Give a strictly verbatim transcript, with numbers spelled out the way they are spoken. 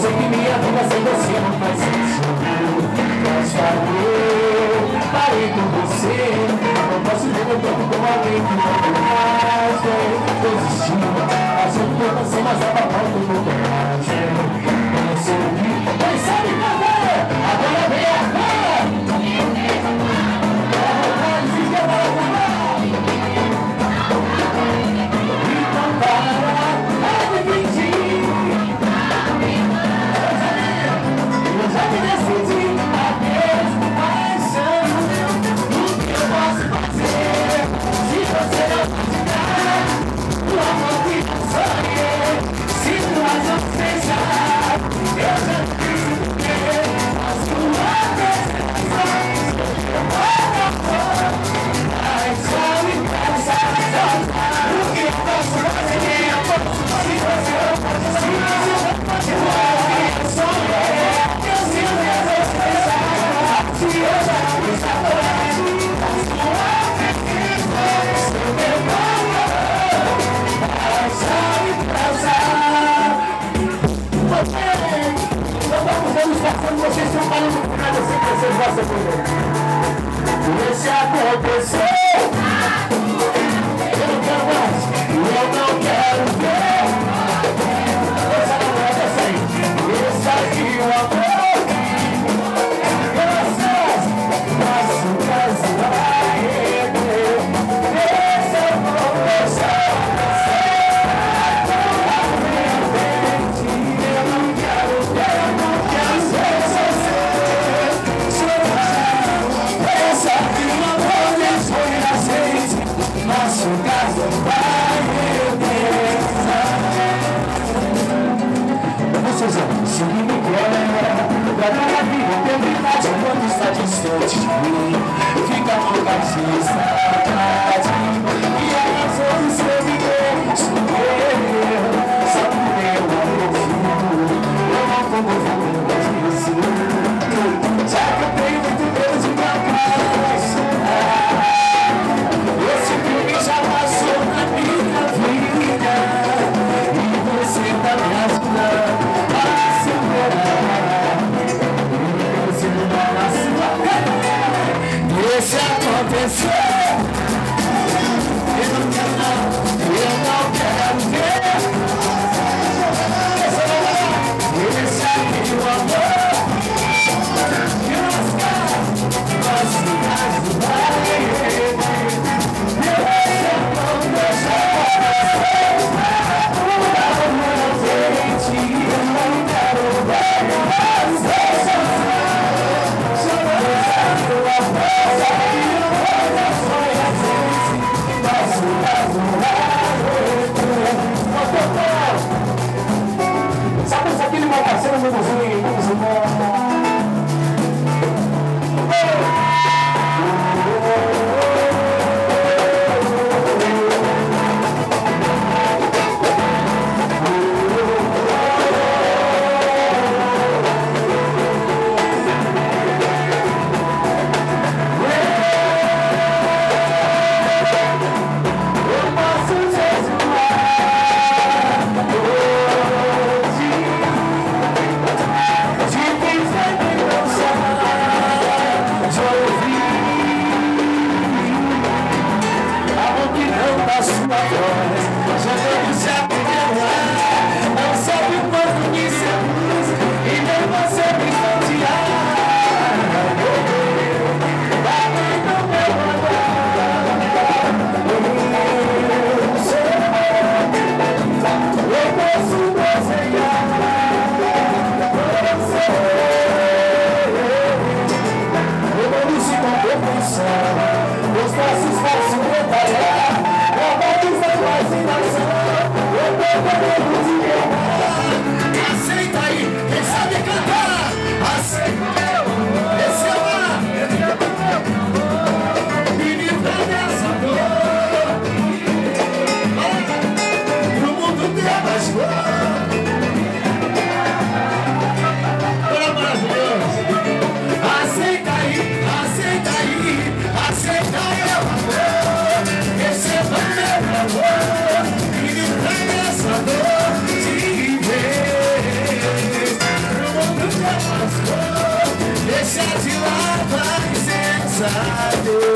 sei que minha vida sem você não faz sentido. Mas falei, parei com você. Não posso ver meu corpo como alguém que não tem mais. Desistiu, achando que eu passei, mas a papai do meu coragem. Não sei o que, mas sabe cadê? Agora vem a cara. Então para, é dividir. Eu já me decidi, adeus, paixão. O que eu posso fazer? Se você não tirar o amor que eu sonhei, se situação fechar, eu já preciso ter a sua presença. Paixão e paixão. O que eu posso fazer? Se você não pode se você não pode voar, eu sonhei. Eu sinto que eu vou fechar. Se eu já fiz a coragem, a sua presença. Seu meu amor, paixão e paixão. Então vamos ver os passando, vocês estão falando no final, eu sei que vocês gostam comigo. Deixa acontecer. Eu não quero mais, eu não quero ver. Deixa não é dessa aí. Deixa aqui o amor. Graças, nosso caso vai reter. Deixa eu conversar com você. Eu não quero ver, eu não quero ser você. Deixa aqui o amor, deixa eu inocente. Nosso caso vai reter. Vocês amam, se me quer. Pra minha vida, eternidade, quando está distante de mim, fica no lugar de saudade. E a razão do seu viver, sou eu. Só que meu amor, eu não como vou disso. Já que eu tenho muito medo de me apaixonar. Esse filme já passou na minha vida e você tá me ajudando a superar. E você não dá na sua cara. Deixa acontecer. Eu não quero não, eu não quero ver. Deixa aqui o amor. E os caras, nosso caso vai reter. Deixa acontecer. O amor gente, eu não quero ver mais. Deixa só deixar o amor. E o coração é gente. Nosso caso vai reter. Sabe isso aqui, meu parceiro, meu vizinho, vamos embora. Eu posso te zoar hoje. sabe.